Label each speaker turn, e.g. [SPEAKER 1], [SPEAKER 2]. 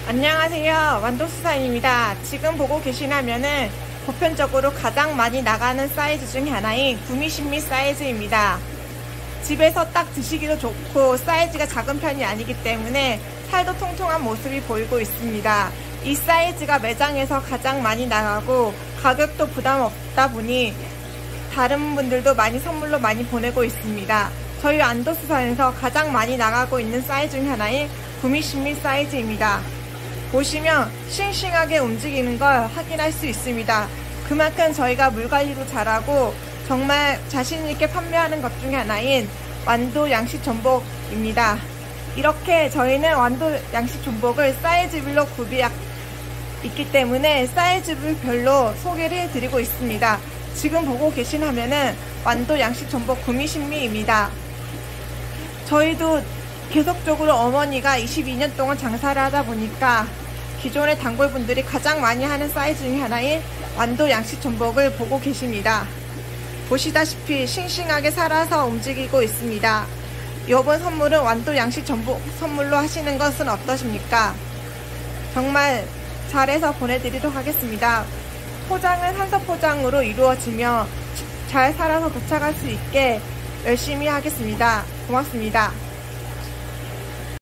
[SPEAKER 1] 안녕하세요. 완도수산입니다. 지금 보고 계신 화면은 보편적으로 가장 많이 나가는 사이즈 중 하나인 구미신미 사이즈입니다. 집에서 딱 드시기도 좋고 사이즈가 작은 편이 아니기 때문에 살도 통통한 모습이 보이고 있습니다. 이 사이즈가 매장에서 가장 많이 나가고 가격도 부담 없다 보니 다른 분들도 많이 선물로 많이 보내고 있습니다. 저희 안도수산에서 가장 많이 나가고 있는 사이즈 중 하나인 구미신미 사이즈입니다. 보시면 싱싱하게 움직이는 걸 확인할 수 있습니다. 그만큼 저희가 물관리도 잘하고 정말 자신있게 판매하는 것 중에 하나인 완도 양식 전복입니다. 이렇게 저희는 완도 양식 전복을 사이즈별로 구비해 있기 때문에 사이즈별로 소개를 해드리고 있습니다. 지금 보고 계신 화면은 완도 양식 전복 구미신미입니다. 저희도 계속적으로 어머니가 22년 동안 장사를 하다 보니까 기존의 단골분들이 가장 많이 하는 사이즈 중에 하나인 완도 양식 전복을 보고 계십니다. 보시다시피 싱싱하게 살아서 움직이고 있습니다. 이번 선물은 완도 양식 전복 선물로 하시는 것은 어떠십니까? 정말 잘해서 보내드리도록 하겠습니다. 포장은 한서 포장으로 이루어지며 잘 살아서 도착할 수 있게 열심히 하겠습니다. 고맙습니다.